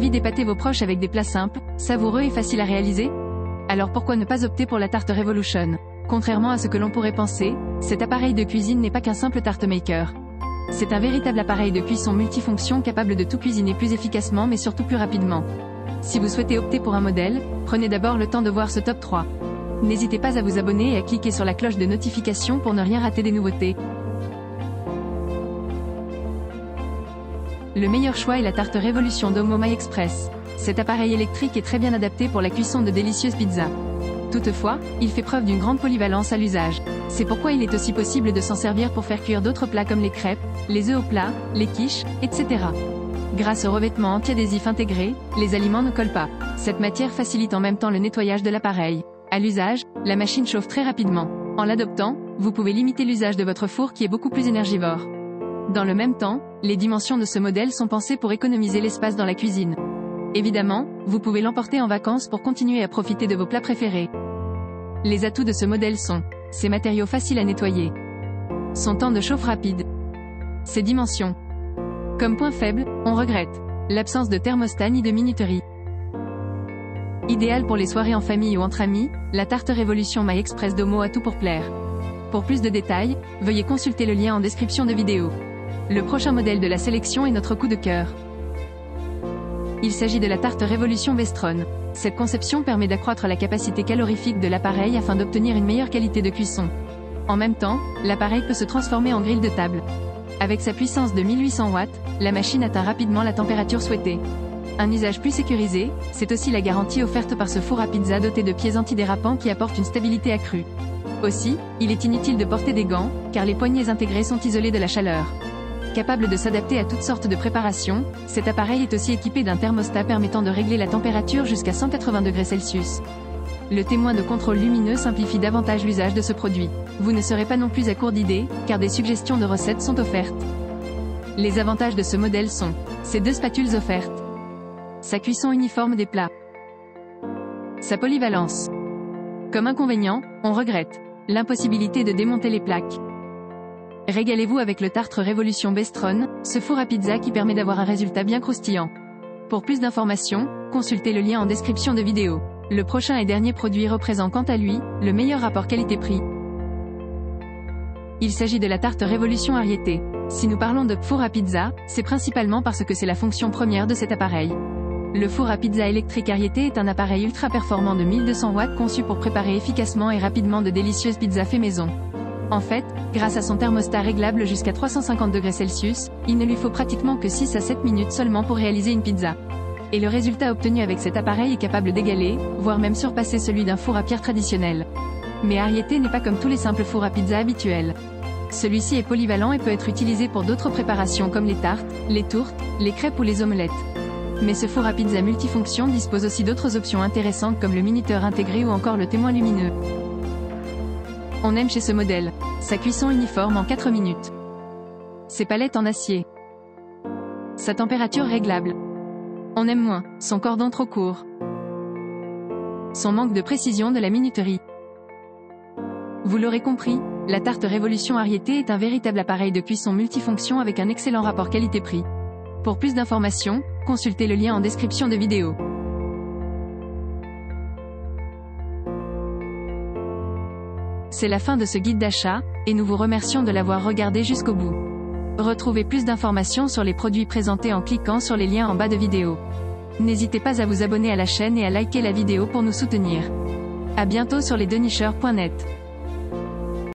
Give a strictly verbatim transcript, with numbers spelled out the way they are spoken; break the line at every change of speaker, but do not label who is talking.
Envie d'épater vos proches avec des plats simples, savoureux et faciles à réaliser? Alors pourquoi ne pas opter pour la Tarte Revolution? Contrairement à ce que l'on pourrait penser, cet appareil de cuisine n'est pas qu'un simple tarte maker. C'est un véritable appareil de cuisson multifonction capable de tout cuisiner plus efficacement mais surtout plus rapidement. Si vous souhaitez opter pour un modèle, prenez d'abord le temps de voir ce top trois. N'hésitez pas à vous abonner et à cliquer sur la cloche de notification pour ne rien rater des nouveautés. Le meilleur choix est la Tarte Revolution Domo My Express. Cet appareil électrique est très bien adapté pour la cuisson de délicieuses pizzas. Toutefois, il fait preuve d'une grande polyvalence à l'usage. C'est pourquoi il est aussi possible de s'en servir pour faire cuire d'autres plats comme les crêpes, les œufs au plat, les quiches, et cetera. Grâce au revêtement anti-adhésif intégré, les aliments ne collent pas. Cette matière facilite en même temps le nettoyage de l'appareil. À l'usage, la machine chauffe très rapidement. En l'adoptant, vous pouvez limiter l'usage de votre four qui est beaucoup plus énergivore. Dans le même temps, les dimensions de ce modèle sont pensées pour économiser l'espace dans la cuisine. Évidemment, vous pouvez l'emporter en vacances pour continuer à profiter de vos plats préférés. Les atouts de ce modèle sont ses matériaux faciles à nettoyer, son temps de chauffe rapide, ses dimensions. Comme point faible, on regrette l'absence de thermostat ni de minuterie. Idéal pour les soirées en famille ou entre amis, la Tarte Revolution My Express Domo a tout pour plaire. Pour plus de détails, veuillez consulter le lien en description de vidéo. Le prochain modèle de la sélection est notre coup de cœur. Il s'agit de la Tarte Revolution Vestron. Cette conception permet d'accroître la capacité calorifique de l'appareil afin d'obtenir une meilleure qualité de cuisson. En même temps, l'appareil peut se transformer en grille de table. Avec sa puissance de mille huit cents watts, la machine atteint rapidement la température souhaitée. Un usage plus sécurisé, c'est aussi la garantie offerte par ce four à pizza doté de pieds antidérapants qui apportent une stabilité accrue. Aussi, il est inutile de porter des gants, car les poignées intégrées sont isolées de la chaleur. Capable de s'adapter à toutes sortes de préparations, cet appareil est aussi équipé d'un thermostat permettant de régler la température jusqu'à cent quatre-vingts degrés Celsius. Le témoin de contrôle lumineux simplifie davantage l'usage de ce produit. Vous ne serez pas non plus à court d'idées, car des suggestions de recettes sont offertes. Les avantages de ce modèle sont ses deux spatules offertes, sa cuisson uniforme des plats, sa polyvalence. Comme inconvénient, on regrette l'impossibilité de démonter les plaques. Régalez-vous avec le Tarte Revolution Vestron, ce four à pizza qui permet d'avoir un résultat bien croustillant. Pour plus d'informations, consultez le lien en description de vidéo. Le prochain et dernier produit représente quant à lui, le meilleur rapport qualité-prix. Il s'agit de la Tarte Revolution Ariete. Si nous parlons de four à pizza, c'est principalement parce que c'est la fonction première de cet appareil. Le four à pizza électrique Ariete est un appareil ultra performant de mille deux cents watts conçu pour préparer efficacement et rapidement de délicieuses pizzas fait maison. En fait, grâce à son thermostat réglable jusqu'à trois cent cinquante degrés Celsius, il ne lui faut pratiquement que six à sept minutes seulement pour réaliser une pizza. Et le résultat obtenu avec cet appareil est capable d'égaler, voire même surpasser celui d'un four à pierre traditionnel. Mais Ariete n'est pas comme tous les simples fours à pizza habituels. Celui-ci est polyvalent et peut être utilisé pour d'autres préparations comme les tartes, les tourtes, les crêpes ou les omelettes. Mais ce four à pizza multifonction dispose aussi d'autres options intéressantes comme le minuteur intégré ou encore le témoin lumineux. On aime chez ce modèle sa cuisson uniforme en quatre minutes, ses palettes en acier, sa température réglable. On aime moins son cordon trop court, son manque de précision de la minuterie. Vous l'aurez compris, la Tarte Revolution Ariete est un véritable appareil de cuisson multifonction avec un excellent rapport qualité-prix. Pour plus d'informations, consultez le lien en description de vidéo. C'est la fin de ce guide d'achat, et nous vous remercions de l'avoir regardé jusqu'au bout. Retrouvez plus d'informations sur les produits présentés en cliquant sur les liens en bas de vidéo. N'hésitez pas à vous abonner à la chaîne et à liker la vidéo pour nous soutenir. À bientôt sur lesdenicheurs point net.